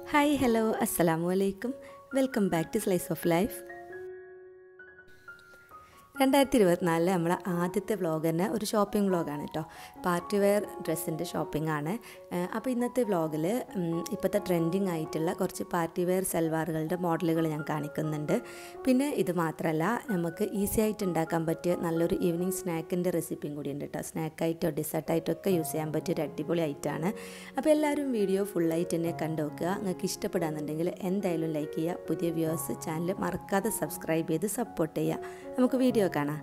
Hi hello അസ്സലാമു അലൈക്കും welcome back to slice of life. 2024 നമ്മളെ ആദ്യത്തെ വ്ളോഗ് തന്നെ ഒരു ഷോപ്പിംഗ് വ്ളോഗാണ് കേട്ടോ. പാർട്ടി വെയർ ഡ്രസ്സിൻ്റെ ഷോപ്പിംഗ് ആണ്. അപ്പോൾ ഇന്നത്തെ വ്ളോഗിൽ ഇപ്പോഴത്തെ ട്രെൻഡിങ് ആയിട്ടുള്ള കുറച്ച് പാർട്ടി വെയർ സൽവാറുകളുടെ മോഡലുകൾ ഞാൻ കാണിക്കുന്നുണ്ട്. പിന്നെ ഇത് മാത്രമല്ല, നമുക്ക് ഈസി ആയിട്ട് ഉണ്ടാക്കാൻ പറ്റിയ നല്ലൊരു ഈവനിങ് സ്നാക്കിൻ്റെ റെസിപ്പിയും കൂടി ഉണ്ട് കേട്ടോ. സ്നാക്കായിട്ടോ ഡെസേർട്ടായിട്ടോ ഒക്കെ യൂസ് ചെയ്യാൻ പറ്റിയ ഒരു അടിപൊളി ആയിട്ടാണ്. അപ്പോൾ എല്ലാവരും വീഡിയോ ഫുള്ളായിട്ട് തന്നെ കണ്ടു നോക്കുക. നിങ്ങൾക്ക് ഇഷ്ടപ്പെടാന്നുണ്ടെങ്കിൽ എന്തായാലും ലൈക്ക് ചെയ്യുക. പുതിയ വ്യൂവേഴ്സ് ചാനൽ മറക്കാതെ സബ്സ്ക്രൈബ് ചെയ്ത് സപ്പോർട്ട് ചെയ്യുക. നമുക്ക് വീഡിയോ കാണാം.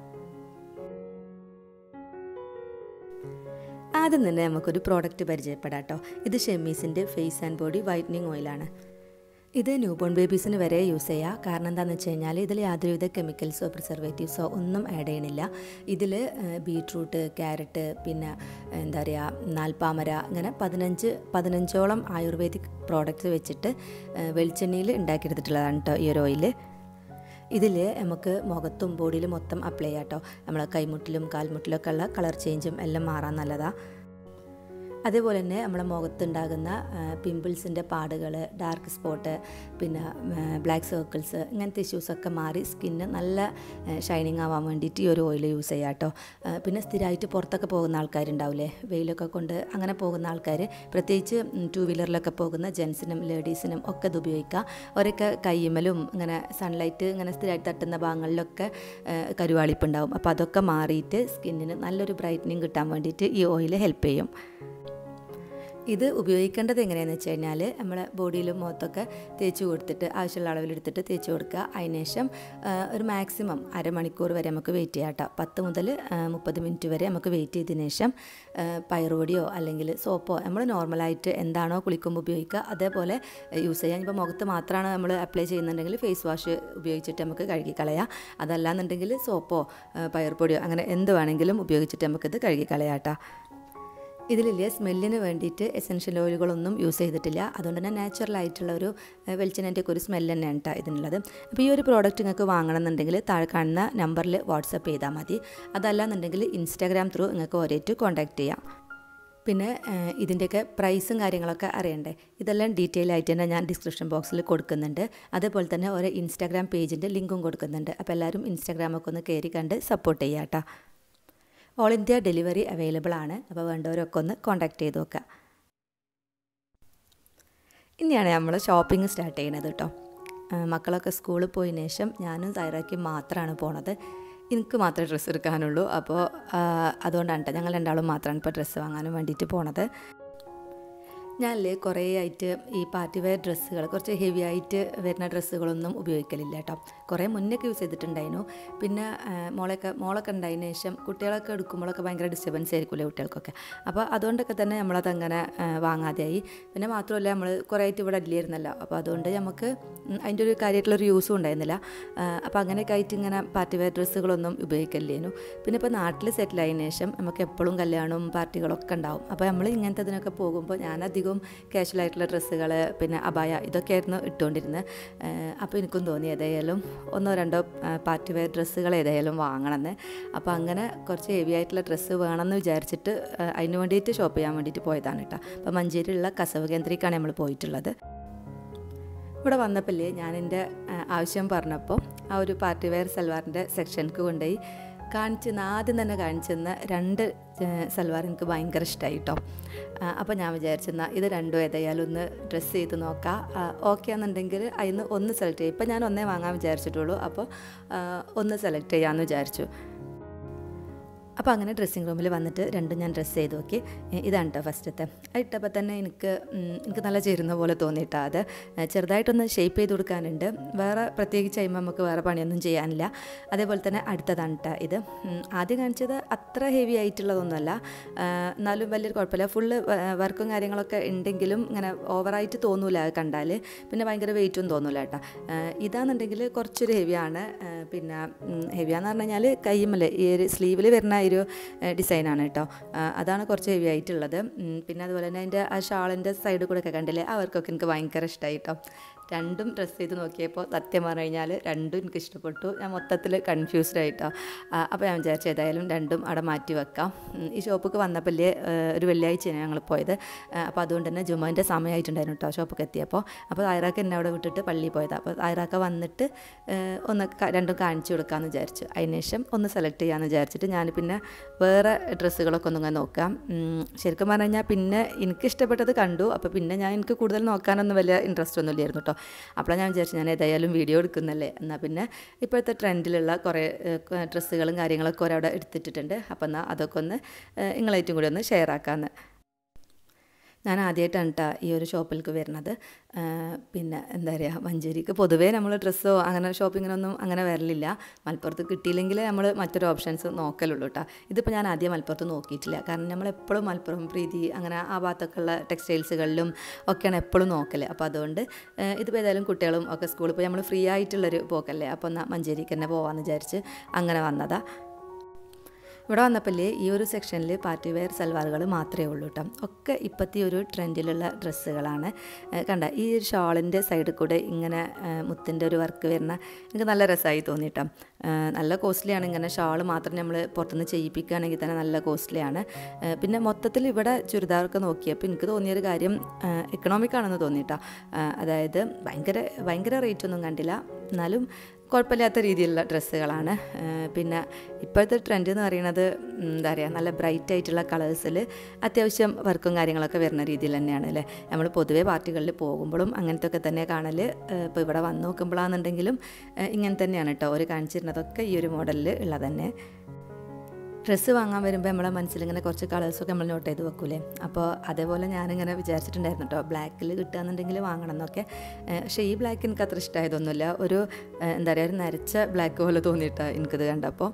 ആദ്യം തന്നെ നമുക്കൊരു പ്രോഡക്റ്റ് പരിചയപ്പെടാം കേട്ടോ. ഇത് ഷെമീസിൻ്റെ ഫേസ് ആൻഡ് ബോഡി വൈറ്റനിങ് ഓയിലാണ്. ഇത് ന്യൂ ബോൺ ബേബീസിന് വരെ യൂസ് ചെയ്യുക. കാരണം എന്താണെന്ന് വെച്ച് കഴിഞ്ഞാൽ ഇതിൽ യാതൊരുവിധ കെമിക്കൽസോ പ്രിസർവേറ്റീവ്സോ ഒന്നും ആഡ് ചെയ്യണില്ല. ഇതിൽ ബീട്രൂട്ട്, ക്യാരറ്റ്, പിന്നെ എന്താ പറയുക നാൽപ്പാമര, അങ്ങനെ 15ഓളം ആയുർവേദിക് പ്രോഡക്റ്റ്സ് വെച്ചിട്ട് വെളിച്ചെണ്ണയിൽ ഉണ്ടാക്കിയെടുത്തിട്ടുള്ളതാണ് കേട്ടോ ഈ ഒരു ഓയിൽ. ഇതിൽ നമുക്ക് മുഖത്തും ബോഡിയിൽ മൊത്തം അപ്ലൈ ചെയ്യാം കേട്ടോ. നമ്മളെ കൈമുട്ടിലും കാൽമുട്ടിലൊക്കെ ഉള്ള കളർ ചേഞ്ചും എല്ലാം മാറാൻ നല്ലതാണ്. അതേപോലെ തന്നെ നമ്മളെ മുഖത്തുണ്ടാകുന്ന പിമ്പിൾസിൻ്റെ പാടുകൾ, ഡാർക്ക് സ്പോട്ട്, പിന്നെ ബ്ലാക്ക് സർക്കിൾസ്, ഇങ്ങനത്തെ ഇഷ്യൂസൊക്കെ മാറി സ്കിന്ന് നല്ല ഷൈനിങ് ആവാൻ വേണ്ടിയിട്ട് ഈ ഒരു ഓയിൽ യൂസ് ചെയ്യാം കേട്ടോ. പിന്നെ സ്ഥിരമായിട്ട് പുറത്തൊക്കെ പോകുന്ന ആൾക്കാരുണ്ടാവില്ലേ, വെയിലൊക്കെ കൊണ്ട് അങ്ങനെ പോകുന്ന ആൾക്കാർ, പ്രത്യേകിച്ച് 2 വീലറിലൊക്കെ പോകുന്ന ജെൻസിനും ലേഡീസിനും ഒക്കെ ഇത് ഉപയോഗിക്കുക. അവരൊക്കെ കയ്യുമ്മലും ഇങ്ങനെ സൺലൈറ്റ് ഇങ്ങനെ സ്ഥിരമായിട്ട് തട്ടുന്ന ഭാഗങ്ങളിലൊക്കെ കരുവാളിപ്പുണ്ടാവും. അപ്പോൾ അതൊക്കെ മാറിയിട്ട് സ്കിന്നിന് നല്ലൊരു ബ്രൈറ്റനിങ് കിട്ടാൻ വേണ്ടിയിട്ട് ഈ ഓയിൽ ഹെൽപ്പ് ചെയ്യും. ഇത് ഉപയോഗിക്കേണ്ടത് എങ്ങനെയാണെന്ന് വെച്ച് കഴിഞ്ഞാൽ നമ്മളെ ബോഡിയിലും മുഖത്തൊക്കെ തേച്ച് കൊടുത്തിട്ട് ആവശ്യമുള്ള അളവിലെടുത്തിട്ട് തേച്ച് കൊടുക്കുക. അതിനുശേഷം ഒരു മാക്സിമം അരമണിക്കൂർ വരെ നമുക്ക് വെയിറ്റ് ചെയ്യാം കേട്ടോ. 10 മുതൽ 30 മിനിറ്റ് വരെ നമുക്ക് വെയിറ്റ് ചെയ്തതിന് ശേഷം പയറുപൊടിയോ അല്ലെങ്കിൽ സോപ്പോ നമ്മൾ നോർമലായിട്ട് എന്താണോ കുളിക്കുമ്പോൾ ഉപയോഗിക്കുക അതേപോലെ യൂസ് ചെയ്യാം. ഇപ്പോൾ മുഖത്ത് മാത്രമാണ് നമ്മൾ അപ്ലൈ ചെയ്യുന്നുണ്ടെങ്കിൽ ഫേസ് വാഷ് ഉപയോഗിച്ചിട്ട് നമുക്ക് കഴുകി കളയാം. അതല്ലാന്നുണ്ടെങ്കിൽ സോപ്പോ പയറുപൊടിയോ അങ്ങനെ എന്ത് വേണമെങ്കിലും ഉപയോഗിച്ചിട്ട് നമുക്കിത് കഴുകി കളയാം കേട്ടോ. ഇതിലില്ലേ സ്മെല്ലിന് വേണ്ടിയിട്ട് എസെൻഷ്യൽ ഓയിലുകളൊന്നും യൂസ് ചെയ്തിട്ടില്ല. അതുകൊണ്ട് തന്നെ നാച്ചുറലായിട്ടുള്ള ഒരു വെളിച്ചെണ്ണൻ്റെ ഒക്കെ ഒരു സ്മെല്ല് തന്നെയാണ് കേട്ടോ ഇതിനുള്ളത്. അപ്പോൾ ഈ ഒരു പ്രോഡക്റ്റ് നിങ്ങൾക്ക് വാങ്ങണമെന്നുണ്ടെങ്കിൽ താഴെ കാണുന്ന നമ്പറിൽ വാട്സപ്പ് ചെയ്താൽ മതി. അതല്ലാന്നുണ്ടെങ്കിൽ ഇൻസ്റ്റാഗ്രാം ത്രൂ നിങ്ങൾക്ക് ഒരേറ്റ് കോൺടാക്റ്റ് ചെയ്യാം. പിന്നെ ഇതിൻ്റെയൊക്കെ പ്രൈസും കാര്യങ്ങളൊക്കെ അറിയണ്ടേ, ഇതെല്ലാം ഡീറ്റെയിൽ ആയിട്ട് തന്നെ ഞാൻ ഡിസ്ക്രിപ്ഷൻ ബോക്സിൽ കൊടുക്കുന്നുണ്ട്. അതേപോലെ തന്നെ ഒരു ഇൻസ്റ്റാഗ്രാം പേജിൻ്റെ ലിങ്കും കൊടുക്കുന്നുണ്ട്. അപ്പോൾ എല്ലാവരും ഇൻസ്റ്റാഗ്രാമൊക്കെ ഒന്ന് കയറി കണ്ട് സപ്പോർട്ട് ചെയ്യാം കേട്ടോ. ഓൾ ഇന്ത്യ ഡെലിവറി അവൈലബിൾ ആണ്. അപ്പോൾ വേണ്ടവരൊക്കെ ഒന്ന് കോൺടാക്റ്റ് ചെയ്ത് നോക്കുക. ഇനിയാണ് നമ്മൾ ഷോപ്പിംഗ് സ്റ്റാർട്ട് ചെയ്യുന്നത് കേട്ടോ. മക്കളൊക്കെ സ്കൂളിൽ പോയതിന് ശേഷം ഞാനും തയ്യാറാക്കി മാത്രമാണ് പോണത്. എനിക്ക് മാത്രമേ ഡ്രസ്സ് എടുക്കാനുള്ളൂ. അപ്പോൾ അതുകൊണ്ടാണ് കേട്ടോ ഞങ്ങൾ രണ്ടാളും മാത്രമാണ് ഇപ്പോൾ ഡ്രസ്സ് വാങ്ങാനും വേണ്ടിയിട്ട് പോണത്. ഞാനല്ലേ കുറേ ആയിട്ട് ഈ പാർട്ടി വെയർ ഡ്രസ്സുകൾ കുറച്ച് ഹെവി ആയിട്ട് വരുന്ന ഡ്രസ്സുകളൊന്നും ഉപയോഗിക്കലില്ല കേട്ടോ. കുറേ മുന്നൊക്കെ യൂസ് ചെയ്തിട്ടുണ്ടായിരുന്നു. പിന്നെ മോളൊക്കെ ഉണ്ടായതിനു ശേഷം കുട്ടികളൊക്കെ എടുക്കുമ്പോഴൊക്കെ ഭയങ്കര ഡിസ്റ്റർബൻസ് ആയിരിക്കുമല്ലോ കുട്ടികൾക്കൊക്കെ. അപ്പോൾ അതുകൊണ്ടൊക്കെ തന്നെ നമ്മളതങ്ങനെ വാങ്ങാതെയായി. പിന്നെ മാത്രമല്ല നമ്മൾ കുറേ ആയിട്ട് ഇവിടെ ഇല്ലായിരുന്നല്ലോ. അപ്പോൾ അതുകൊണ്ട് നമുക്ക് അതിൻ്റെ ഒരു കാര്യമായിട്ടുള്ളൊരു യൂസും ഉണ്ടായിരുന്നില്ല. അപ്പോൾ അങ്ങനെയൊക്കെ ആയിട്ട് ഇങ്ങനെ പാർട്ടി വെയർ ഡ്രസ്സുകളൊന്നും ഉപയോഗിക്കലില്ലേനു. പിന്നെ ഇപ്പോൾ നാട്ടിൽ സെറ്റിൽ ആയതിനു ശേഷം നമുക്ക് എപ്പോഴും കല്യാണവും പാർട്ടികളൊക്കെ ഉണ്ടാവും. അപ്പോൾ നമ്മൾ ഇങ്ങനത്തെ ഇതിനൊക്കെ പോകുമ്പോൾ ഞാനധികം കാഷ്വലായിട്ടുള്ള ഡ്രസ്സുകൾ പിന്നെ അബായ ഇതൊക്കെയായിരുന്നു ഇട്ടുകൊണ്ടിരുന്നത്. അപ്പോൾ എനിക്കും തോന്നി ഏതായാലും 1-2 പാർട്ടി വെയർ ഡ്രസ്സുകൾ ഏതായാലും വാങ്ങണമെന്ന്. അപ്പോൾ അങ്ങനെ കുറച്ച് ഹെവി ആയിട്ടുള്ള ഡ്രസ്സ് വേണമെന്ന് വിചാരിച്ചിട്ട് അതിന് വേണ്ടിയിട്ട് ഷോപ്പ് ചെയ്യാൻ വേണ്ടിയിട്ട് പോയതാണ് കേട്ടോ. അപ്പോൾ മഞ്ചേരിയിലുള്ള കസവ് കേന്ദ്രയ്ക്കാണ് നമ്മൾ പോയിട്ടുള്ളത്. ഇവിടെ വന്നപ്പോഴേ ഞാൻ എൻ്റെ ആവശ്യം പറഞ്ഞപ്പോൾ ആ ഒരു പാർട്ടി വെയർ സൽവാറിൻ്റെ സെക്ഷനിക്ക് കൊണ്ടുപോയി ആദ്യം തന്നെ കാണിച്ചെന്ന 2 സൽവാർ എനിക്ക് ഭയങ്കര ഇഷ്ടമായി കേട്ടോ. അപ്പോൾ ഞാൻ വിചാരിച്ചെന്നാൽ ഇത് രണ്ടും ഏതായാലും ഒന്ന് ഡ്രസ്സ് ചെയ്ത് നോക്കാം. ഓക്കെ എന്നുണ്ടെങ്കിൽ അതിന് ഒന്ന് സെലക്ട് ചെയ്യും. ഇപ്പം ഞാൻ ഒന്നേ വാങ്ങാൻ വിചാരിച്ചിട്ടുള്ളൂ. അപ്പോൾ ഒന്ന് സെലക്ട് ചെയ്യാമെന്ന് വിചാരിച്ചു. അപ്പോൾ അങ്ങനെ ഡ്രസ്സിങ് റൂമിൽ വന്നിട്ട് രണ്ടും ഞാൻ ഡ്രസ്സ് ചെയ്ത് നോക്കി. ഇതാണ് കേട്ടോ ഫസ്റ്റത്തെ. ഇട്ടപ്പോൾ തന്നെ എനിക്ക് നല്ല ചേരുന്ന പോലെ തോന്നിയിട്ടോ. അത് ചെറുതായിട്ടൊന്ന് ഷേപ്പ് ചെയ്ത് കൊടുക്കാനുണ്ട്. വേറെ പ്രത്യേകിച്ച് കഴിയുമ്പോൾ നമുക്ക് വേറെ പണിയൊന്നും ചെയ്യാനില്ല. അതേപോലെ തന്നെ അടുത്തതാണ് കേട്ടോ ഇത്. ആദ്യം കാണിച്ചത് അത്ര ഹെവി ആയിട്ടുള്ളതൊന്നുമല്ല, എന്നാലും വലിയൊരു കുഴപ്പമില്ല. ഫുള്ള് വർക്കും കാര്യങ്ങളൊക്കെ ഉണ്ടെങ്കിലും ഇങ്ങനെ ഓവറായിട്ട് തോന്നില്ല കണ്ടാൽ. പിന്നെ ഭയങ്കര വെയിറ്റും തോന്നില്ല കേട്ടോ. ഇതാണെന്നുണ്ടെങ്കിൽ കുറച്ചൊരു ഹെവിയാണ്. പിന്നെ ഹെവിയാന്ന് പറഞ്ഞു കഴിഞ്ഞാൽ കയ്യുമ്മൽ ഈ ഒരു സ്ലീവിൽ വരുന്ന ഒരു ഡിസൈനാണ് കേട്ടോ. അതാണ് കുറച്ച് ഹെവി ആയിട്ടുള്ളത്. പിന്നെ അതുപോലെ തന്നെ അതിൻ്റെ ആ ഷാളിൻ്റെ സൈഡിൽ കൂടെ ഒക്കെ കണ്ടില്ലേ, അവർക്കൊക്കെ എനിക്ക് ഭയങ്കര ഇഷ്ടമായി കേട്ടോ. രണ്ടും ഡ്രസ്സ് ചെയ്ത് നോക്കിയപ്പോൾ സത്യം പറഞ്ഞു കഴിഞ്ഞാൽ രണ്ടും എനിക്ക് ഇഷ്ടപ്പെട്ടു. ഞാൻ മൊത്തത്തിൽ കൺഫ്യൂസ്ഡ് ആയിട്ടോ. അപ്പോൾ ഞാൻ വിചാരിച്ചു ഏതായാലും രണ്ടും അവിടെ മാറ്റി വെക്കാം. ഈ ഷോപ്പിക്ക് വന്നപ്പോൾ ഒരു വെള്ളിയാഴ്ചയാണ് ഞങ്ങൾ പോയത്. അപ്പോൾ അതുകൊണ്ട് തന്നെ ജുമാൻ്റെ സമയമായിട്ടുണ്ടായിരുന്നു കേട്ടോ ഷോപ്പിക്ക് എത്തിയപ്പോൾ. അപ്പോൾ ആയിറാക്ക എന്നെ അവിടെ വിട്ടിട്ട് പള്ളിയിൽ പോയതാണ്. അപ്പോൾ ആയിറാക്ക വന്നിട്ട് ഒന്ന് രണ്ടും കാണിച്ചു കൊടുക്കാമെന്ന് വിചാരിച്ചു. അതിനുശേഷം ഒന്ന് സെലക്ട് ചെയ്യാമെന്ന് വിചാരിച്ചിട്ട് ഞാൻ പിന്നെ വേറെ ഡ്രസ്സുകളൊക്കെ ഒന്നും നോക്കാം. ശരിക്കും പറഞ്ഞു കഴിഞ്ഞാൽ പിന്നെ എനിക്ക് ഇഷ്ടപ്പെട്ടത് കണ്ടു. അപ്പോൾ പിന്നെ എനിക്ക് കൂടുതൽ നോക്കാനൊന്നും വലിയ ഇൻട്രസ്റ്റ് ഒന്നും ഇല്ലായിരുന്നു കേട്ടോ. അപ്പോൾ ഞാൻ വിചാരിച്ചു ഞാൻ ഏതായാലും വീഡിയോ എടുക്കുന്നല്ലേ, എന്നാൽ പിന്നെ ഇപ്പോഴത്തെ ട്രെൻഡിലുള്ള കുറേ ഡ്രസ്സുകളും കാര്യങ്ങളൊക്കെ ഒരവിടെ എടുത്തിട്ടുണ്ട്. അപ്പോൾ എന്നാൽ അതൊക്കെ ഒന്ന് നിങ്ങളായിട്ടും കൂടി ഒന്ന് ഷെയർ ആക്കാമെന്ന്. ഞാൻ ആദ്യമായിട്ടാണ് കേട്ടോ ഈ ഒരു ഷോപ്പിലേക്ക് വരുന്നത്. പിന്നെ എന്താ പറയുക, മഞ്ചേരിക്ക് പൊതുവേ നമ്മൾ ഡ്രസ്സോ അങ്ങനെ ഷോപ്പിങ്ങിനൊന്നും അങ്ങനെ വരലില്ല. മലപ്പുറത്ത് കിട്ടിയില്ലെങ്കിൽ നമ്മൾ മറ്റൊരു ഓപ്ഷൻസ് നോക്കലുള്ളൂ കേട്ടോ. ഇതിപ്പോൾ ഞാൻ ആദ്യം മലപ്പുറത്ത് നോക്കിയിട്ടില്ല. കാരണം നമ്മളെപ്പോഴും മലപ്പുറം പ്രീതി അങ്ങനെ ആ ഭാഗത്തൊക്കെയുള്ള ടെക്സ്റ്റൈൽസുകളിലും ഒക്കെയാണ് എപ്പോഴും നോക്കൽ. അപ്പോൾ അതുകൊണ്ട് ഇതിപ്പോൾ ഏതായാലും കുട്ടികളും ഒക്കെ സ്കൂളിൽ പോയി നമ്മൾ ഫ്രീ ആയിട്ടുള്ളൊരു പോക്കല്ലേ, അപ്പോൾ എന്നാൽ മഞ്ചേരിക്ക് തന്നെ പോകാമെന്ന് വിചാരിച്ച് അങ്ങനെ വന്നതാണ്. ഇവിടെ വന്നപ്പോൾ ഈ ഒരു സെക്ഷനിൽ പാർട്ടി വെയർ സൽവാറുകൾ മാത്രമേ ഉള്ളൂ കേട്ടോ. ഒക്കെ ഇപ്പോഴത്തെ ഒരു ട്രെൻഡിലുള്ള ഡ്രസ്സുകളാണ്. കണ്ട ഈ ഒരു ഷാളിൻ്റെ സൈഡിൽ കൂടെ ഇങ്ങനെ മുത്തിൻ്റെ ഒരു വർക്ക് വരുന്ന എനിക്ക് നല്ല രസമായി തോന്നി കേട്ടോ. നല്ല കോസ്റ്റ്ലിയാണ്. ഇങ്ങനെ ഷാൾ മാത്രം നമ്മൾ പുറത്തുനിന്ന് ചെയ്യിപ്പിക്കുകയാണെങ്കിൽ തന്നെ നല്ല കോസ്റ്റ്ലിയാണ്. പിന്നെ മൊത്തത്തിൽ ഇവിടെ ചുരിദാറൊക്കെ നോക്കിയപ്പോൾ എനിക്ക് തോന്നിയൊരു കാര്യം എക്കണോമിക്കാണെന്ന് തോന്നിയിട്ടോ. അതായത് ഭയങ്കര റേറ്റൊന്നും കണ്ടില്ല, എന്നാലും കുഴപ്പമില്ലാത്ത രീതിയിലുള്ള ഡ്രസ്സുകളാണ്. പിന്നെ ഇപ്പോഴത്തെ ട്രെൻഡ് എന്ന് പറയുന്നത് എന്താ പറയുക, നല്ല ബ്രൈറ്റ് ആയിട്ടുള്ള കളേഴ്സിൽ അത്യാവശ്യം വർക്കും കാര്യങ്ങളൊക്കെ വരുന്ന രീതിയിൽ തന്നെയാണ് അല്ലേ. നമ്മൾ പൊതുവേ പാർട്ടികളിൽ പോകുമ്പോഴും അങ്ങനത്തെ ഒക്കെ തന്നെ കാണൽ. ഇപ്പോൾ ഇവിടെ വന്ന് നോക്കുമ്പോഴാണെന്നുണ്ടെങ്കിലും ഇങ്ങനെ തന്നെയാണ് കേട്ടോ. ഒരു കാണിച്ചിരുന്നതൊക്കെ ഈ ഒരു മോഡലിൽ ഉള്ളത് തന്നെ. ഡ്രസ്സ് വാങ്ങാൻ വരുമ്പോൾ നമ്മളെ മനസ്സിലിങ്ങനെ കുറച്ച് കളേഴ്സൊക്കെ നമ്മൾ നോട്ട് ചെയ്ത് വെക്കൂലേ. അപ്പോൾ അതേപോലെ ഞാനിങ്ങനെ വിചാരിച്ചിട്ടുണ്ടായിരുന്നു കേട്ടോ, ബ്ലാക്കിൽ കിട്ടുകയെന്നുണ്ടെങ്കിൽ വാങ്ങണം എന്നൊക്കെ. പക്ഷേ ഈ ബ്ലാക്ക് എനിക്ക് അത്ര ഇഷ്ടമായതൊന്നുമില്ല. ഒരു എന്താ പറയുക, ഒരു നരച്ച ബ്ലാക്ക് പോലെ തോന്നിയിട്ടാണ് എനിക്കിത് കണ്ടപ്പോൾ.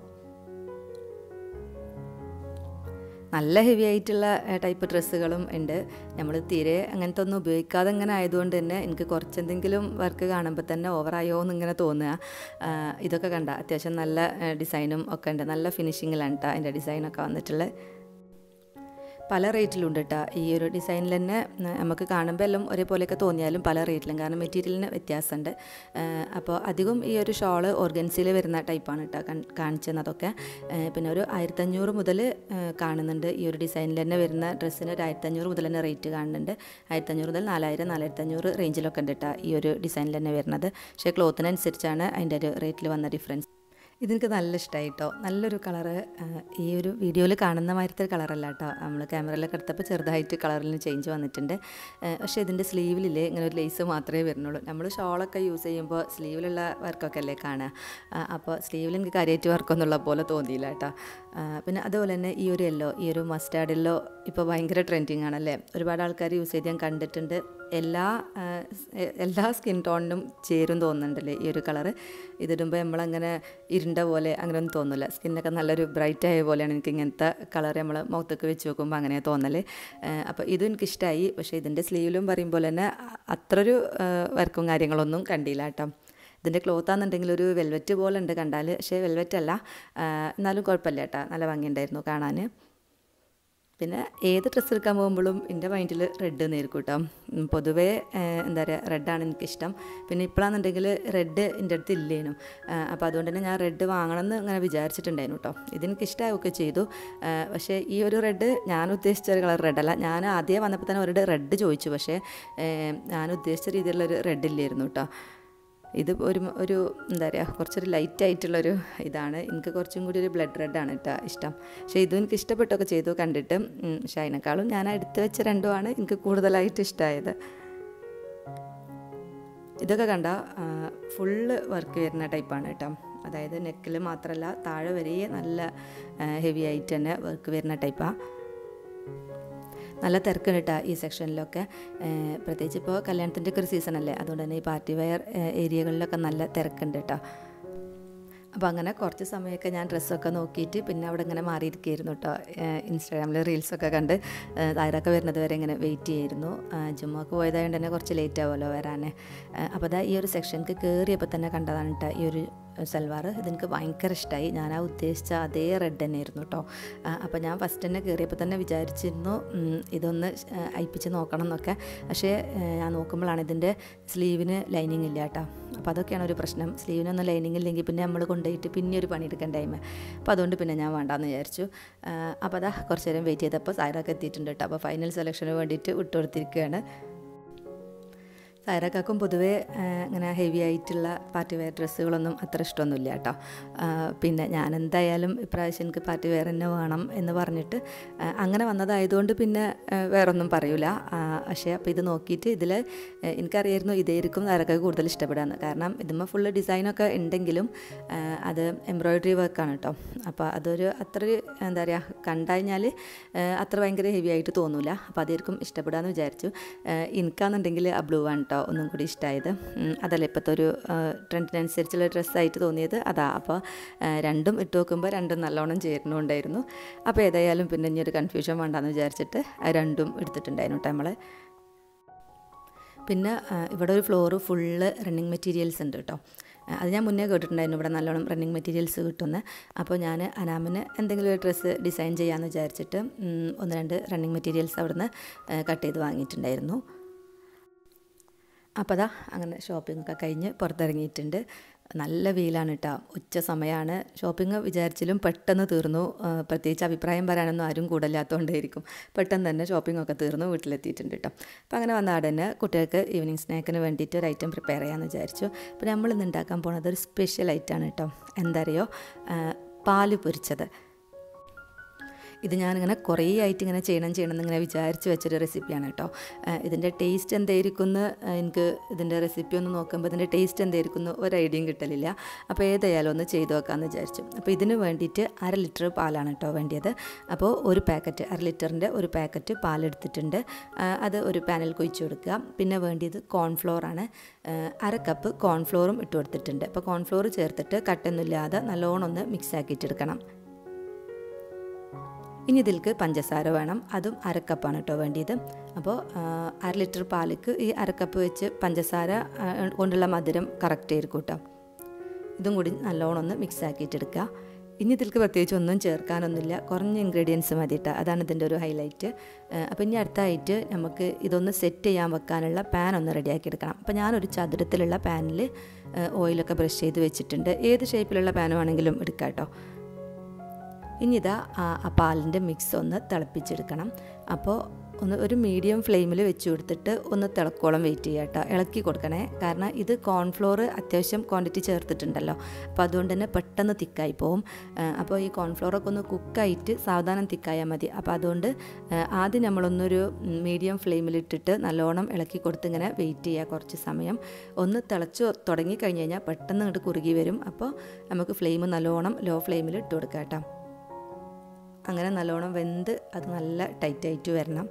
നല്ല ഹെവി ആയിട്ടുള്ള ടൈപ്പ് ഡ്രസ്സുകളും ഉണ്ട്. നമ്മൾ തീരെ അങ്ങനത്തെ ഒന്നും ഉപയോഗിക്കാതെ ഇങ്ങനെ ആയതുകൊണ്ട് തന്നെ എനിക്ക് കുറച്ചെന്തെങ്കിലും വർക്ക് കാണുമ്പോൾ തന്നെ ഓവറായോ എന്നിങ്ങനെ തോന്നുക. ഇതൊക്കെ കണ്ട അത്യാവശ്യം നല്ല ഡിസൈനും ഒക്കെ ഉണ്ട്. നല്ല ഫിനിഷിങ്ങിലാണ് കേട്ടോ അതിൻ്റെ ഡിസൈനൊക്കെ വന്നിട്ടുള്ളത്. പല റേറ്റിലുണ്ട് കേട്ടോ. ഈ ഒരു ഡിസൈനിൽ തന്നെ നമുക്ക് കാണുമ്പോൾ എല്ലാം ഒരേപോലെയൊക്കെ തോന്നിയാലും പല റേറ്റിലും, കാരണം മെറ്റീരിയലിന് വ്യത്യാസമുണ്ട്. അപ്പോൾ അധികം ഈ ഒരു ഷോള് ഓർഗൻസിയിൽ വരുന്ന ടൈപ്പാണ് കേട്ടോ കാണിച്ചതൊക്കെ. പിന്നെ ഒരു 1500 മുതൽ കാണുന്നുണ്ട്. ഈ ഒരു ഡിസൈനിൽ തന്നെ വരുന്ന ഡ്രസ്സിന് ഒരു 1500 മുതൽ തന്നെ റേറ്റ് കാണുന്നുണ്ട്. 1500 മുതൽ 4000 4500 റേഞ്ചിലൊക്കെ ഉണ്ട് കേട്ടോ ഈ ഒരു ഡിസൈനിൽ തന്നെ വരുന്നത്. പക്ഷേ ക്ലോത്തിനനുസരിച്ചാണ് അതിൻ്റെ ഒരു റേറ്റിൽ വന്ന ഡിഫറൻസ്. ഇതെനിക്ക് നല്ല ഇഷ്ടമായി കേട്ടോ. നല്ലൊരു കളറ്. ഈ ഒരു വീഡിയോയിൽ കാണുന്ന മാതിരത്തെ കളറല്ല കേട്ടോ. നമ്മൾ ക്യാമറയിലൊക്കെ എടുത്തപ്പോൾ ചെറുതായിട്ട് കളറിന് ചേഞ്ച് വന്നിട്ടുണ്ട്. പക്ഷേ ഇതിൻ്റെ സ്ലീവിലില്ലേ ഇങ്ങനെ ഒരു ലേസ് മാത്രമേ വരുന്നുള്ളൂ. നമ്മൾ ഷോളൊക്കെ യൂസ് ചെയ്യുമ്പോൾ സ്ലീവിലുള്ള വർക്കൊക്കെ അല്ലേ കാണുക. അപ്പോൾ സ്ലീവിൽ എനിക്ക് കാര്യമായിട്ട് വർക്കൊന്നുള്ള പോലെ തോന്നിയില്ല കേട്ടോ. പിന്നെ അതുപോലെ തന്നെ ഈ ഒരു യെല്ലോ, ഈ ഒരു മസ്റ്റാർഡ് യെല്ലോ ഇപ്പോൾ ഭയങ്കര ട്രെൻഡിങ് ആണല്ലേ. ഒരുപാട് ആൾക്കാർ യൂസ് ചെയ്ത് ഞാൻ കണ്ടിട്ടുണ്ട്. എല്ലാ സ്കിൻ ടോണിനും ചേരും തോന്നുന്നുണ്ടല്ലേ ഈ ഒരു കളറ്. ഇതിടുമ്പോൾ നമ്മളങ്ങനെ ഇരുണ്ട പോലെ അങ്ങനെ ഒന്നും തോന്നില്ല. സ്കിന്നൊക്കെ നല്ലൊരു ബ്രൈറ്റ് ആയ പോലെയാണ് എനിക്ക് ഇങ്ങനത്തെ കളർ നമ്മൾ മുഖത്തൊക്കെ വെച്ച് നോക്കുമ്പോൾ അങ്ങനെ തോന്നൽ. അപ്പോൾ ഇതും എനിക്കിഷ്ടമായി. പക്ഷേ ഇതിൻ്റെ സ്ലീവിലും പറയുമ്പോൾ തന്നെ അത്രയൊരു വർക്കും കാര്യങ്ങളൊന്നും കണ്ടില്ല കേട്ടോ. ഇതിൻ്റെ ക്ലോത്താണെന്നുണ്ടെങ്കിൽ ഒരു വെൽവെറ്റ് പോലെ ഉണ്ട് കണ്ടാൽ, പക്ഷേ വെൽവെറ്റ് അല്ല. എന്നാലും കുഴപ്പമില്ല കേട്ടോ, നല്ല ഭംഗിയുണ്ടായിരുന്നു കാണാൻ. പിന്നെ ഏത് ഡ്രസ്സ് എടുക്കാൻ പോകുമ്പോഴും എൻ്റെ മൈൻഡിൽ റെഡ് നേരിക്കും കേട്ടോ. പൊതുവേ എന്താ പറയുക, റെഡാണ് എനിക്കിഷ്ടം. പിന്നെ ഇപ്പോഴാണെന്നുണ്ടെങ്കിൽ റെഡ് എൻ്റെ അടുത്ത് ഇല്ലേനും. അപ്പോൾ അതുകൊണ്ട് തന്നെ ഞാൻ റെഡ് വാങ്ങണമെന്ന് അങ്ങനെ വിചാരിച്ചിട്ടുണ്ടായിരുന്നു കേട്ടോ. ഇതെനിക്കിഷ്ടമാവുകയൊക്കെ ചെയ്തു. പക്ഷേ ഈ ഒരു റെഡ് ഞാൻ ഉദ്ദേശിച്ച ഒരു കളർ റെഡല്ല. ഞാൻ ആദ്യം വന്നപ്പോൾ തന്നെ ഒരു റെഡ് ചോദിച്ചു, പക്ഷേ ഞാൻ ഉദ്ദേശിച്ച രീതിയിലുള്ളൊരു റെഡ് ഇല്ലായിരുന്നു കേട്ടോ. ഇത് ഒരു എന്താ പറയുക, കുറച്ചൊരു ലൈറ്റായിട്ടുള്ളൊരു ഇതാണ്. എനിക്ക് കുറച്ചും കൂടി ഒരു ബ്ലഡ് റെഡാണ് കേട്ടോ ഇഷ്ടം. പക്ഷേ ഇതും എനിക്ക് ഇഷ്ടപ്പെട്ടൊക്കെ ചെയ്തു കണ്ടിട്ട്. പക്ഷേ അതിനേക്കാളും ഞാൻ എടുത്ത് വെച്ച രണ്ടുമാണ് എനിക്ക് കൂടുതലായിട്ട് ഇഷ്ടമായത്. ഇതൊക്കെ കണ്ട ഫുള്ള് വർക്ക് വരുന്ന ടൈപ്പാണ് കേട്ടോ. അതായത് നെക്കിൽ മാത്രമല്ല താഴെ വരെ നല്ല ഹെവി ആയിട്ട് തന്നെ വർക്ക് വരുന്ന ടൈപ്പാണ്. നല്ല തിരക്കുണ്ട് കേട്ടോ ഈ സെക്ഷനിലൊക്കെ. പ്രത്യേകിച്ച് ഇപ്പോൾ കല്യാണത്തിൻ്റെ ഒക്കെ ഒരു സീസണല്ലേ, അതുകൊണ്ട് തന്നെ ഈ പാർട്ടി വെയർ ഏരിയകളിലൊക്കെ നല്ല തിരക്കുണ്ട് കേട്ടോ. അപ്പോൾ അങ്ങനെ കുറച്ച് സമയമൊക്കെ ഞാൻ ഡ്രസ്സൊക്കെ നോക്കിയിട്ട് പിന്നെ അവിടെ ഇങ്ങനെ മാറിയിരിക്കുകയായിരുന്നു കേട്ടോ. ഇൻസ്റ്റാഗ്രാമിൽ റീൽസൊക്കെ കണ്ട് താരൊക്കെ വരുന്നത് വരെ ഇങ്ങനെ വെയിറ്റ് ചെയ്യായിരുന്നു. ജുമ്മക്ക് പോയതായതുകൊണ്ട് തന്നെ കുറച്ച് ലേറ്റ് ആവുമല്ലോ വരാൻ. അപ്പോൾ അതാ ഈ ഒരു സെക്ഷനിക്ക് കയറിയപ്പോൾ തന്നെ കണ്ടതാണ് കേട്ടോ ഈ ഒരു സൽവാർ. ഇതെനിക്ക് ഭയങ്കര ഇഷ്ടമായി. ഞാൻ ആ ഉദ്ദേശിച്ച അതേ റെഡ് തന്നെയായിരുന്നു കേട്ടോ. അപ്പോൾ ഞാൻ ഫസ്റ്റ് തന്നെ കയറിയപ്പോൾ തന്നെ വിചാരിച്ചിരുന്നു ഇതൊന്ന് അയപ്പിച്ച് നോക്കണം എന്നൊക്കെ. പക്ഷേ ഞാൻ നോക്കുമ്പോഴാണ് ഇതിൻ്റെ സ്ലീവിന് ലൈനിങ് ഇല്ല കേട്ടോ. അപ്പോൾ അതൊക്കെയാണ് ഒരു പ്രശ്നം. സ്ലീവിനൊന്നും ലൈനിങ് ഇല്ലെങ്കിൽ പിന്നെ നമ്മൾ കൊണ്ടുപോയിട്ട് പിന്നെ ഒരു പണിയെടുക്കേണ്ട ടൈം. അപ്പോൾ അതുകൊണ്ട് പിന്നെ ഞാൻ വേണ്ടാന്ന് വിചാരിച്ചു. അപ്പോൾ അതാ കുറച്ച് നേരം വെയിറ്റ് ചെയ്തപ്പോൾ സായറൊക്കെ എത്തിയിട്ടുണ്ട് കേട്ടോ. അപ്പോൾ ഫൈനൽ സെലക്ഷന് വേണ്ടിയിട്ട് വിട്ടുകൊടുത്തിരിക്കുകയാണ്. സായറക്കാക്കും പൊതുവേ ഇങ്ങനെ ഹെവി ആയിട്ടുള്ള പാർട്ടി വെയർ ഡ്രസ്സുകളൊന്നും അത്ര ഇഷ്ടമൊന്നുമില്ല കേട്ടോ. പിന്നെ ഞാൻ എന്തായാലും ഇപ്രാവശ്യം എനിക്ക് പാർട്ടി വെയർ തന്നെ വേണം എന്ന് പറഞ്ഞിട്ട് അങ്ങനെ വന്നതായതുകൊണ്ട് പിന്നെ വേറൊന്നും പറയൂല. പക്ഷേ അപ്പോൾ ഇത് നോക്കിയിട്ട് ഇതിൽ എനിക്കറിയായിരുന്നു ഇതായിരിക്കും സായറക്കാക്ക് കൂടുതൽ ഇഷ്ടപ്പെടാമെന്ന്. കാരണം ഇതുമ്പോൾ ഫുള്ള് ഡിസൈനൊക്കെ ഉണ്ടെങ്കിലും അത് എംബ്രോയിഡറി വർക്കാണ് കേട്ടോ. അപ്പോൾ അതൊരു അത്ര എന്താ പറയുക കണ്ടുകഴിഞ്ഞാൽ അത്ര ഭയങ്കര ഹെവി ആയിട്ട് തോന്നില്ല. അപ്പോൾ അതായിരിക്കും ഇഷ്ടപ്പെടാമെന്ന് വിചാരിച്ചു. എനിക്കാണെന്നുണ്ടെങ്കിൽ ആ ബ്ലൂ ആണ് കേട്ടോ ഒന്നും കൂടി ഇഷ്ടമായത്. അതല്ല ഇപ്പോഴത്തെ ഒരു ട്രെൻഡിനനുസരിച്ചുള്ള ഡ്രസ്സായിട്ട് തോന്നിയത് അതാ. അപ്പോൾ രണ്ടും ഇട്ട് നോക്കുമ്പോൾ രണ്ടും നല്ലോണം ചേരുന്നുണ്ടായിരുന്നു. അപ്പോൾ ഏതായാലും പിന്നെ ഇനി ഒരു കൺഫ്യൂഷൻ വേണ്ടാന്ന് വിചാരിച്ചിട്ട് രണ്ടും എടുത്തിട്ടുണ്ടായിരുന്നു കേട്ടോ നമ്മൾ. പിന്നെ ഇവിടെ ഒരു ഫ്ലോറ് ഫുള്ള് റണ്ണിങ് മെറ്റീരിയൽസ് ഉണ്ട് കേട്ടോ. അത് ഞാൻ മുന്നേ കേട്ടിട്ടുണ്ടായിരുന്നു ഇവിടെ നല്ലോണം റണ്ണിങ് മെറ്റീരിയൽസ് കിട്ടുന്നത്. അപ്പോൾ ഞാൻ അനാമിന് എന്തെങ്കിലും ഒരു ഡ്രസ്സ് ഡിസൈൻ ചെയ്യാമെന്ന് വിചാരിച്ചിട്ട് 1-2 റണ്ണിങ് മെറ്റീരിയൽസ് അവിടുന്ന് കട്ട് ചെയ്ത് വാങ്ങിയിട്ടുണ്ടായിരുന്നു. അപ്പോൾ അതാ അങ്ങനെ ഷോപ്പിംഗൊക്കെ കഴിഞ്ഞ് പുറത്തിറങ്ങിയിട്ടുണ്ട്. നല്ല വെയിലാണ് കേട്ടോ. ഉച്ച സമയമാണ്. ഷോപ്പിംഗ് വിചാരിച്ചാലും പെട്ടെന്ന് തീർന്നു. പ്രത്യേകിച്ച് അഭിപ്രായം പറയാനൊന്നും ആരും കൂടല്ലാത്തതുകൊണ്ടായിരിക്കും. പെട്ടെന്ന് തന്നെ ഷോപ്പിംഗൊക്കെ തീർന്നു വീട്ടിലെത്തിയിട്ടുണ്ട് കേട്ടോ. അപ്പോൾ അങ്ങനെ വന്ന അവിടെ തന്നെ കുട്ടികൾക്ക് ഈവനിങ് സ്നാക്കിന് വേണ്ടിയിട്ട് ഒരു ഐറ്റം പ്രിപ്പയർ ചെയ്യാമെന്ന് വിചാരിച്ചു. അപ്പോൾ നമ്മളിന്ന് ഉണ്ടാക്കാൻ പോകുന്നത് ഒരു സ്പെഷ്യൽ ഐറ്റമാണ് കേട്ടോ. എന്താ അറിയോ, പാല് പൊരിച്ചത്. ഇത് ഞാനിങ്ങനെ കുറേ ആയിട്ട് ഇങ്ങനെ ചെയ്യണം എന്നിങ്ങനെ വിചാരിച്ച് വെച്ചൊരു റെസിപ്പിയാണ് കേട്ടോ. ഇതിൻ്റെ ടേസ്റ്റ് എന്തായിരിക്കും എന്ന് എനിക്ക് ഇതിൻ്റെ റെസിപ്പി ഒന്ന് നോക്കുമ്പോൾ ഇതിൻ്റെ ടേസ്റ്റ് എന്തായിരിക്കും എന്ന് ഒരു ഐഡിയയും കിട്ടലില്ല. അപ്പോൾ ഏതായാലും ഒന്ന് ചെയ്ത് നോക്കാമെന്ന് വിചാരിച്ചു. അപ്പോൾ ഇതിന് വേണ്ടിയിട്ട് 1/2 ലിറ്റർ പാലാണ് കേട്ടോ വേണ്ടിയത്. അപ്പോൾ ഒരു പാക്കറ്റ് 1/2 ലിറ്ററിൻ്റെ ഒരു പാക്കറ്റ് പാലെടുത്തിട്ടുണ്ട്. അത് ഒരു പാനിൽ കൊഴിച്ച് കൊടുക്കുക. പിന്നെ വേണ്ടിയത് കോൺഫ്ലോറാണ്. 1/2 കപ്പ് കോൺഫ്ലോറും ഇട്ട് കൊടുത്തിട്ടുണ്ട്. അപ്പോൾ കോൺഫ്ലോർ ചേർത്തിട്ട് കട്ടൊന്നുമില്ലാതെ നല്ലോണം ഒന്ന് മിക്സ് ആക്കിയിട്ടെടുക്കണം. ഇനി ഇതിലേക്ക് പഞ്ചസാര വേണം. അതും 1/2 കപ്പാണ് കേട്ടോ വേണ്ടിയത്. അപ്പോൾ 1/2 ലിറ്റർ പാലിക്ക് ഈ 1/2 കപ്പ് വെച്ച് പഞ്ചസാര കൊണ്ടുള്ള മധുരം കറക്റ്റ് ആയിരിക്കും കേട്ടോ. ഇതും കൂടി നല്ലോണം ഒന്ന് മിക്സ് ആക്കിയിട്ടെടുക്കുക. ഇനി ഇതിലേക്ക് പ്രത്യേകിച്ച് ഒന്നും ചേർക്കാനൊന്നുമില്ല. കുറഞ്ഞ ഇൻഗ്രീഡിയൻസ് മതി കേട്ടോ. അതാണ് ഇതിൻ്റെ ഒരു ഹൈലൈറ്റ്. അപ്പോൾ ഇനി അടുത്തായിട്ട് നമുക്ക് ഇതൊന്ന് സെറ്റ് ചെയ്യാൻ വെക്കാനുള്ള പാൻ ഒന്ന് റെഡിയാക്കി എടുക്കണം. അപ്പോൾ ഞാനൊരു ചതുരത്തിലുള്ള പാനിൽ ഓയിലൊക്കെ ബ്രഷ് ചെയ്ത് വെച്ചിട്ടുണ്ട്. ഏത് ഷേപ്പിലുള്ള പാൻ വേണമെങ്കിലും എടുക്കാം കേട്ടോ. ഇനി ഇതാ ആ പാലിൻ്റെ മിക്സ് ഒന്ന് തിളപ്പിച്ചെടുക്കണം. അപ്പോൾ ഒരു മീഡിയം ഫ്ലെയിമിൽ വെച്ച് കൊടുത്തിട്ട് ഒന്ന് തിളക്കോളം വെയിറ്റ് ചെയ്യുക കേട്ടോ. ഇളക്കി കൊടുക്കണേ. കാരണം ഇത് കോൺഫ്ലോർ അത്യാവശ്യം ക്വാണ്ടിറ്റി ചേർത്തിട്ടുണ്ടല്ലോ. അപ്പോൾ അതുകൊണ്ട് തന്നെ പെട്ടെന്ന് തിക്കായി പോവും. അപ്പോൾ ഈ കോൺഫ്ലോറൊക്കെ ഒന്ന് കുക്കായിട്ട് സാവധാനം തിക്കായാൽ മതി. അപ്പോൾ അതുകൊണ്ട് ആദ്യം നമ്മളൊന്നൊരു മീഡിയം ഫ്ലെയിമിലിട്ടിട്ട് നല്ലോണം ഇളക്കി കൊടുത്ത് ഇങ്ങനെ വെയിറ്റ് ചെയ്യുക കുറച്ച് സമയം. ഒന്ന് തിളച്ച് തുടങ്ങി കഴിഞ്ഞ് കഴിഞ്ഞാൽ പെട്ടെന്ന് ഇങ്ങോട്ട് കുറുകി വരും. അപ്പോൾ നമുക്ക് ഫ്ലെയിം നല്ലോണം ലോ ഫ്ലെയിമിൽ ഇട്ട് കൊടുക്കാം കേട്ടോ. അങ്ങനെ നല്ലോണം വെന്ത് അത് നല്ല ടൈറ്റായിട്ട് വരണം.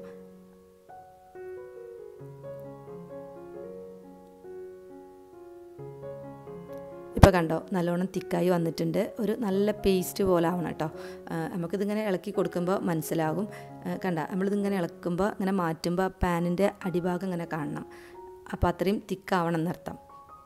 ഇപ്പോൾ കണ്ടോ നല്ലോണം തിക്കായി വന്നിട്ടുണ്ട്. ഒരു നല്ല പേസ്റ്റ് പോലെ ആവണം കേട്ടോ. നമുക്കിതിങ്ങനെ ഇളക്കി കൊടുക്കുമ്പോൾ മനസ്സിലാകും. കണ്ട നമ്മളിതിങ്ങനെ ഇളക്കുമ്പോൾ ഇങ്ങനെ മാറ്റുമ്പോൾ പാനിൻ്റെ അടിഭാഗം ഇങ്ങനെ കാണണം. അപ്പോൾ അത്രയും തിക്കാവണം എന്നർത്ഥം.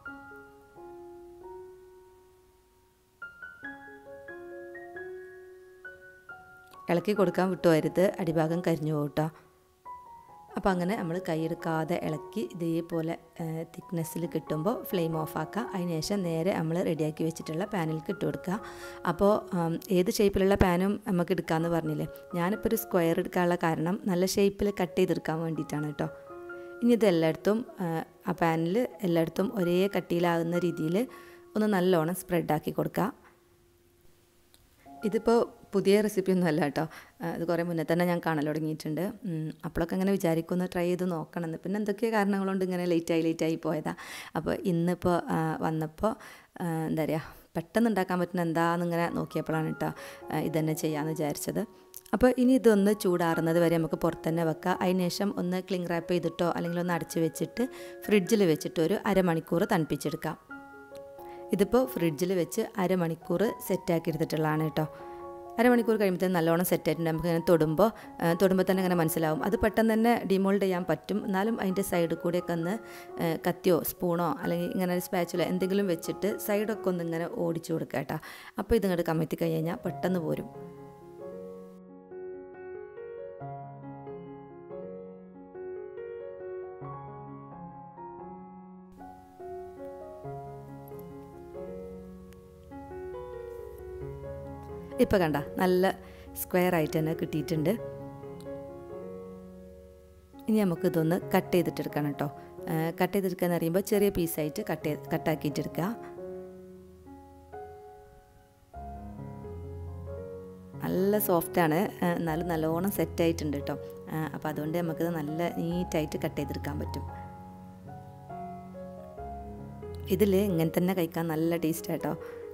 ഇളക്കി കൊടുക്കാൻ വിട്ടുപോകരുത്, അടിഭാഗം കരിഞ്ഞു പോകും കേട്ടോ. അപ്പോൾ അങ്ങനെ നമ്മൾ കൈയെടുക്കാതെ ഇളക്കി ഇതേപോലെ തിക്നെസ്സിൽ കിട്ടുമ്പോൾ ഫ്ലെയിം ഓഫാക്കുക. അതിന് ശേഷം നേരെ നമ്മൾ റെഡിയാക്കി വെച്ചിട്ടുള്ള പാനിലേക്ക് ഇട്ട് കൊടുക്കുക. അപ്പോൾ ഏത് ഷേപ്പിലുള്ള പാനും നമുക്ക് എടുക്കാമെന്ന് പറഞ്ഞില്ലേ. ഞാനിപ്പോൾ ഒരു സ്ക്വയർ എടുക്കാനുള്ള കാരണം നല്ല ഷേപ്പിൽ കട്ട് ചെയ്തെടുക്കാൻ വേണ്ടിയിട്ടാണ് കേട്ടോ. ഇനി ഇത് എല്ലായിടത്തും ആ പാനിൽ എല്ലായിടത്തും ഒരേ കട്ടിയിലാകുന്ന രീതിയിൽ ഒന്ന് നല്ലോണം സ്പ്രെഡാക്കി കൊടുക്കുക. ഇതിപ്പോൾ പുതിയ റെസിപ്പി ഒന്നും അല്ല കേട്ടോ. ഇത് കുറേ മുന്നേ തന്നെ ഞാൻ കാണൽ തുടങ്ങിയിട്ടുണ്ട്. അപ്പോഴൊക്കെ അങ്ങനെ വിചാരിക്കുന്നു ട്രൈ ചെയ്ത് നോക്കണമെന്ന്. പിന്നെ എന്തൊക്കെയോ കാരണങ്ങളുണ്ട് ഇങ്ങനെ ലേറ്റായി പോയതാണ്. അപ്പോൾ ഇന്നിപ്പോൾ വന്നപ്പോൾ എന്താ പറയുക പെട്ടെന്ന് ഉണ്ടാക്കാൻ പറ്റുന്ന എന്താണെന്നിങ്ങനെ നോക്കിയപ്പോഴാണ് കേട്ടോ ഇതന്നെ ചെയ്യാമെന്ന് വിചാരിച്ചത്. അപ്പോൾ ഇനി ഇതൊന്ന് ചൂടാറുന്നത് വരെ നമുക്ക് പുറത്ത് തന്നെ വെക്കാം. അതിന് ശേഷം ഒന്ന് ക്ലിങ് റാപ്പ് ചെയ്തിട്ടോ അല്ലെങ്കിൽ ഒന്ന് അടച്ച് വെച്ചിട്ട് ഫ്രിഡ്ജിൽ വെച്ചിട്ട് ഒരു അരമണിക്കൂർ തണുപ്പിച്ചെടുക്കാം. ഇതിപ്പോൾ ഫ്രിഡ്ജിൽ വെച്ച് അരമണിക്കൂർ സെറ്റാക്കി എടുത്തിട്ടുള്ളതാണ് കേട്ടോ. അരമണിക്കൂർ കഴിയുമ്പോഴത്തേക്കും നല്ലോണം സെറ്റായിട്ടുണ്ട്. നമുക്ക് ഇങ്ങനെ തൊടുമ്പോൾ തന്നെ ഇങ്ങനെ മനസ്സിലാവും. അത് പെട്ടെന്ന് തന്നെ ഡിമോൾഡ് ചെയ്യാൻ പറ്റും. എന്നാലും അതിൻ്റെ സൈഡിൽ കൂടെയൊക്കെ ഒന്ന് കത്തിയോ സ്പൂണോ അല്ലെങ്കിൽ ഇങ്ങനെ ഒരു സ്പാച്ചുലോ എന്തെങ്കിലും വെച്ചിട്ട് സൈഡൊക്കെ ഒന്ന് ഇങ്ങനെ ഓടിച്ചു കൊടുക്കുക കേട്ടോ. അപ്പോൾ ഇതിങ്ങോട്ട് കമഴ്ത്തി കഴിഞ്ഞാൽ പെട്ടെന്ന് പോരും. ഇപ്പോൾ കണ്ട നല്ല സ്ക്വയർ ആയിട്ട് തന്നെ കിട്ടിയിട്ടുണ്ട്. ഇനി നമുക്ക് ഇതൊന്ന് കട്ട് ചെയ്തിട്ടെടുക്കണം കേട്ടോ. കട്ട് ചെയ്തെടുക്കുക എന്ന് പറയുമ്പോൾ ചെറിയ പീസായിട്ട് കട്ടാക്കിയിട്ടെടുക്കുക. നല്ല സോഫ്റ്റാണ്, എന്നാലും നല്ലോണം സെറ്റായിട്ടുണ്ട് കേട്ടോ. അപ്പോൾ അതുകൊണ്ട് നമുക്കിത് നല്ല നീറ്റായിട്ട് കട്ട് ചെയ്തെടുക്കാൻ പറ്റും. ഇതിൽ ഇങ്ങനെ തന്നെ കഴിക്കാൻ നല്ല ടേസ്റ്റ് കേട്ടോ.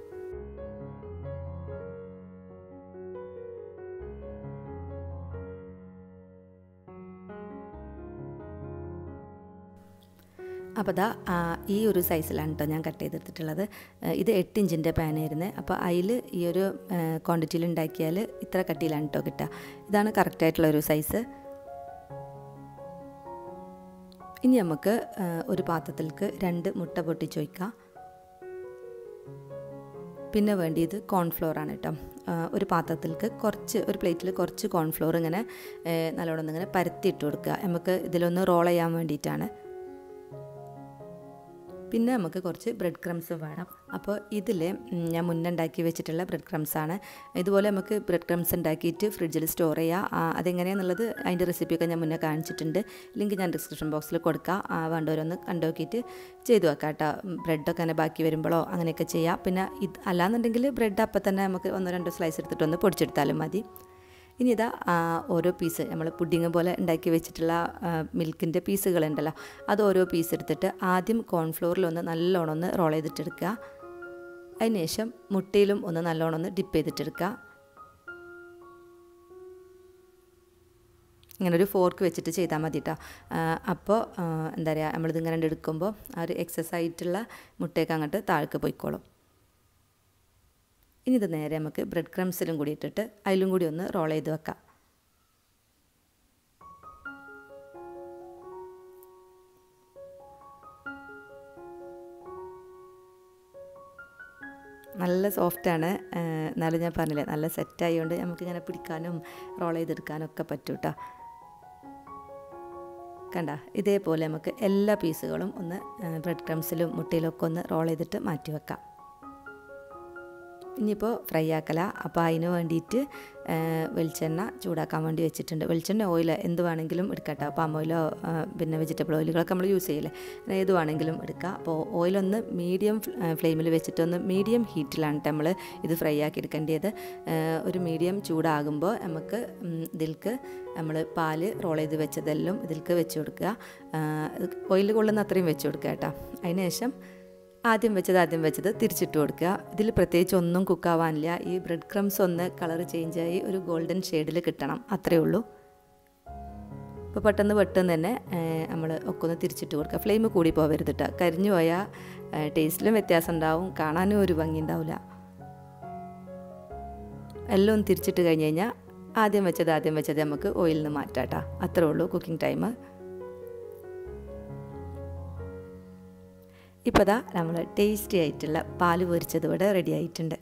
അപ്പോൾ ദാ ഈ ഒരു സൈസിലാണ് കേട്ടോ ഞാൻ കട്ട് ചെയ്തെടുത്തിട്ടുള്ളത്. ഇത് 8 ഇഞ്ചിൻ്റെ പാനായിരുന്നു. അപ്പോൾ അതിൽ ഈ ഒരു ക്വാണ്ടിറ്റിയിൽ ഉണ്ടാക്കിയാൽ ഇത്ര കട്ടിയിലാണ് കേട്ടോ കിട്ടുക. ഇതാണ് കറക്റ്റായിട്ടുള്ളൊരു സൈസ്. ഇനി നമുക്ക് ഒരു പാത്രത്തിലേക്ക് 2 മുട്ട പൊട്ടിച്ച് വയ്ക്കാം. പിന്നെ വേണ്ടിയത് കോൺഫ്ലോറാണ് കേട്ടോ. ഒരു പാത്രത്തിലേക്ക് ഒരു പ്ലേറ്റിൽ കുറച്ച് കോൺഫ്ലോർ ഇങ്ങനെ നല്ലോണം ഇങ്ങനെ പരത്തിയിട്ട് കൊടുക്കുക. നമുക്ക് ഇതിലൊന്ന് റോൾ ചെയ്യാൻ വേണ്ടിയിട്ടാണ്. പിന്നെ നമുക്ക് കുറച്ച് ബ്രെഡ് ക്രംസ് വേണം. അപ്പോൾ ഇതിൽ ഞാൻ മുന്നേ ഉണ്ടാക്കി വെച്ചിട്ടുള്ള ബ്രെഡ് ക്രംസാണ്. ഇതുപോലെ നമുക്ക് ബ്രെഡ് ക്രംസ് ഉണ്ടാക്കിയിട്ട് ഫ്രിഡ്ജിൽ സ്റ്റോർ ചെയ്യുക. അതെങ്ങനെയാണെന്നുള്ളത് അതിൻ്റെ റെസിപ്പിയൊക്കെ ഞാൻ മുന്നേ കാണിച്ചിട്ടുണ്ട്. ലിങ്ക് ഞാൻ ഡിസ്ക്രിപ്ഷൻ ബോക്സിൽ കൊടുക്കാം. വേണ്ടവരൊന്ന് കണ്ടുനോക്കിയിട്ട് ചെയ്തു വെക്കാം കേട്ടോ. ബ്രെഡൊക്കെ അങ്ങനെ ബാക്കി വരുമ്പോഴോ അങ്ങനെയൊക്കെ ചെയ്യാം. പിന്നെ ഇത് അല്ലാന്നുണ്ടെങ്കിൽ ബ്രെഡ് അപ്പം തന്നെ നമുക്ക് 1-2 സ്ലൈസ് എടുത്തിട്ടൊന്ന് പൊടിച്ചെടുത്താലും മതി. ഇനി ഇതാ ഓരോ പീസ് നമ്മൾ പുഡിങ് പോലെ ഉണ്ടാക്കി വെച്ചിട്ടുള്ള മിൽക്കിൻ്റെ പീസുകളുണ്ടല്ലോ, അത് ഓരോ പീസ് എടുത്തിട്ട് ആദ്യം കോൺഫ്ലോറിലൊന്ന് നല്ലോണം ഒന്ന് റോൾ ചെയ്തിട്ടെടുക്കുക. അതിനുശേഷം മുട്ടയിലും ഒന്ന് നല്ലോണം ഒന്ന് ഡിപ്പ് ചെയ്തിട്ടെടുക്കുക. ഇങ്ങനൊരു ഫോർക്ക് വെച്ചിട്ട് ചെയ്താൽ മതി കേട്ടോ. അപ്പോൾ എന്താ പറയുക, നമ്മളിതിങ്ങനെ എടുക്കുമ്പോൾ ആ ഒരു എക്സസ് ആയിട്ടുള്ള മുട്ടയൊക്കെ അങ്ങോട്ട് താഴേക്ക് പോയിക്കോളും. ഇനി ഇത് നേരെ നമുക്ക് ബ്രെഡ് ക്രംസിലും കൂടി ഇട്ടിട്ട് അതിലും കൂടി ഒന്ന് റോൾ ചെയ്ത് വെക്കാം. നല്ല സോഫ്റ്റാണ്. എന്നാലും ഞാൻ പറഞ്ഞില്ലേ നല്ല സെറ്റായതുകൊണ്ട് നമുക്കിങ്ങനെ പിടിക്കാനും റോൾ ചെയ്തെടുക്കാനും ഒക്കെ പറ്റും കേട്ടോ. കണ്ട ഇതേപോലെ നമുക്ക് എല്ലാ പീസുകളും ഒന്ന് ബ്രെഡ് ക്രംസിലും മുട്ടയിലും ഒക്കെ ഒന്ന് റോൾ ചെയ്തിട്ട് മാറ്റി വെക്കാം. ഇനിയിപ്പോൾ ഫ്രൈ ആക്കല. അപ്പോൾ അതിന് വേണ്ടിയിട്ട് വെളിച്ചെണ്ണ ചൂടാക്കാൻ വേണ്ടി വെച്ചിട്ടുണ്ട്. വെളിച്ചെണ്ണ ഓയിൽ എന്ത് വേണമെങ്കിലും എടുക്കാം. പാം ഓയിലോ പിന്നെ വെജിറ്റബിൾ ഓയിലുകളൊക്കെ നമ്മൾ യൂസ് ചെയ്യില്ലേ, ഏത് വേണമെങ്കിലും എടുക്കുക. അപ്പോൾ ഓയിലൊന്ന് മീഡിയം ഫ്ലെയിമിൽ വെച്ചിട്ടൊന്ന് മീഡിയം ഹീറ്റിലാണ് നമ്മൾ ഇത് ഫ്രൈ ആക്കി എടുക്കേണ്ടത്. ഒരു മീഡിയം ചൂടാകുമ്പോൾ നമുക്ക് ഇതിൽക്ക് നമ്മൾ പാല് റോൾ ചെയ്ത് വെച്ചതെല്ലാം ഇതിൽക്ക് വെച്ച് കൊടുക്കുക. ഓയിൽ കൊള്ളുന്ന അത്രയും വെച്ച് കൊടുക്കുക കേട്ടോ. അതിന് ശേഷം ആദ്യം വെച്ചത് തിരിച്ചിട്ട് കൊടുക്കുക. ഇതിൽ പ്രത്യേകിച്ച് ഒന്നും കുക്കാവാനില്ല. ഈ ബ്രെഡ് ക്രംസ് ഒന്ന് കളർ ചേഞ്ചായി ഒരു ഗോൾഡൻ ഷെയ്ഡിൽ കിട്ടണം, അത്രയേ ഉള്ളൂ. അപ്പോൾ പെട്ടെന്ന് തന്നെ നമ്മൾ ഒക്കെ ഒന്ന് തിരിച്ചിട്ട് കൊടുക്കുക. ഫ്ലെയിം കൂടി പോകരുത് കേട്ടോ. കരിഞ്ഞു പോയാൽ ടേസ്റ്റിലും വ്യത്യാസം ഉണ്ടാവും, കാണാനും ഒരു ഭംഗി ഉണ്ടാവില്ല. എല്ലാം ഒന്ന് തിരിച്ചിട്ട് കഴിഞ്ഞ് കഴിഞ്ഞാൽ ആദ്യം വെച്ചത് നമുക്ക് ഓയിലിൽ നിന്ന് മാറ്റാം കേട്ടോ. അത്രേ ഉള്ളൂ കുക്കിംഗ് ടൈം. ഇപ്പോൾ ദാ നമ്മൾ ടേസ്റ്റി ആയിട്ടുള്ള പാല് പൊരിച്ചത് ഇവിടെ റെഡി ആയിട്ടുണ്ട്.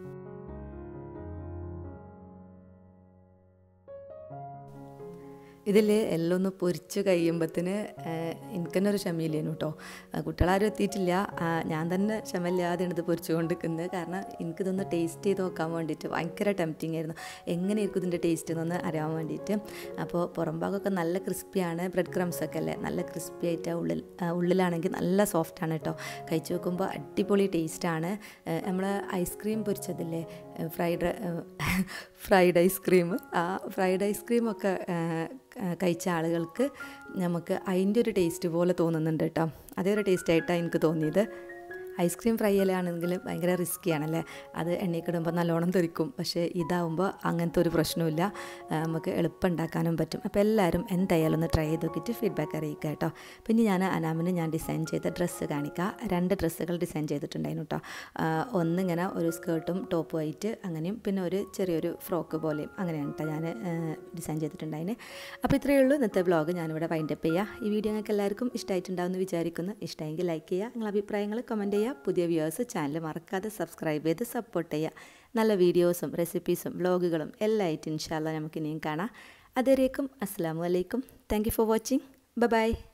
ഇതിൽ എല്ലാം ഒന്ന് പൊരിച്ച് കഴിയുമ്പത്തിന് എനിക്ക് തന്നെ ഒരു ക്ഷമയില്ലേനു കേട്ടോ. കുട്ടികളാരും എത്തിയിട്ടില്ല, ഞാൻ തന്നെ ക്ഷമയില്ലാതെയാണ് ഇത് പൊരിച്ചു കൊണ്ടിരിക്കുന്നത്. കാരണം എനിക്കിതൊന്ന് ടേസ്റ്റ് ചെയ്ത് നോക്കാൻ വേണ്ടിയിട്ട് ഭയങ്കര ടെംപ്റ്റിംഗ് ആയിരുന്നു, എങ്ങനെയായിരിക്കും ഇതിൻ്റെ ടേസ്റ്റ് എന്നൊന്ന് അറിയാൻ വേണ്ടിയിട്ട്. അപ്പോൾ പുറം ഭാഗമൊക്കെ നല്ല ക്രിസ്പിയാണ്, ബ്രെഡ് ക്രംസൊക്കെ അല്ലേ നല്ല ക്രിസ്പി ആയിട്ട് ഉള്ളിലാണെങ്കിൽ നല്ല സോഫ്റ്റാണ് കേട്ടോ. കഴിച്ച് നോക്കുമ്പോൾ അടിപൊളി ടേസ്റ്റാണ്. നമ്മൾ ഐസ്ക്രീം പൊരിച്ചതില്ലേ, ഫ്രൈഡ് ഐസ്ക്രീം, ആ ഫ്രൈഡ് ഐസ്ക്രീമൊക്കെ കഴിച്ച ആളുകൾക്ക് നമുക്ക് അതിൻ്റെ ഒരു ടേസ്റ്റ് പോലെ തോന്നുന്നുണ്ട് കേട്ടോ. അതേ ഒരു ടേസ്റ്റായിട്ടാണ് എനിക്ക് തോന്നിയത്. ഐസ്ക്രീം ഫ്രൈ ചെയ്യലാണെങ്കിൽ ഭയങ്കര റിസ്ക്കിയാണല്ലേ, അത് എണ്ണയ്ക്കിടുമ്പോൾ നല്ലോണം തെറിക്കും. പക്ഷേ ഇതാവുമ്പോൾ അങ്ങനത്തെ ഒരു പ്രശ്നമില്ല, നമുക്ക് എളുപ്പം ഉണ്ടാക്കാനും പറ്റും. അപ്പോൾ എല്ലാവരും എന്തായാലും ഒന്ന് ട്രൈ ചെയ്ത് നോക്കിയിട്ട് ഫീഡ്ബാക്ക് അറിയിക്കുക കേട്ടോ. പിന്നെ ഞാൻ അനാമിന് ഞാൻ ഡിസൈൻ ചെയ്ത ഡ്രസ്സ് കാണിക്കാം. 2 ഡ്രസ്സുകൾ ഡിസൈൻ ചെയ്തിട്ടുണ്ടായിരുന്നു കേട്ടോ. ഒന്നിങ്ങനെ ഒരു സ്കേർട്ടും ടോപ്പും ആയിട്ട് അങ്ങനെയും, പിന്നെ ഒരു ചെറിയൊരു ഫ്രോക്ക് പോലെയും അങ്ങനെയാണ് കേട്ടോ ഞാൻ ഡിസൈൻ ചെയ്തിട്ടുണ്ടായിന്. അപ്പോൾ ഇത്രയേ ഉള്ളൂ ഇന്നത്തെ വ്ളോഗ്. ഞാനിവിടെ വൈൻഡപ്പ് ചെയ്യുക. ഈ വീഡിയോ നിങ്ങൾക്ക് എല്ലാവർക്കും ഇഷ്ടമായിട്ടുണ്ടാവുമെന്ന് വിചാരിക്കുന്നു. ഇഷ്ടമെങ്കിൽ ലൈക്ക് ചെയ്യുക, നിങ്ങളുടെ അഭിപ്രായങ്ങൾ കമൻറ്റ് ചെയ്യുക. പുതിയ വ്യൂവേഴ്സ് ചാനൽ മറക്കാതെ സബ്സ്ക്രൈബ് ചെയ്ത് സപ്പോർട്ട് ചെയ്യുക. നല്ല വീഡിയോസും റെസിപ്പീസും വ്ളോഗുകളും എല്ലാം ആയിട്ട് ഇൻഷാ അല്ലാഹ് നമുക്ക് ഇനിയും കാണാം. അതുവരേക്കും അസ്സലാമു അലൈക്കും. Thank you for watching. By.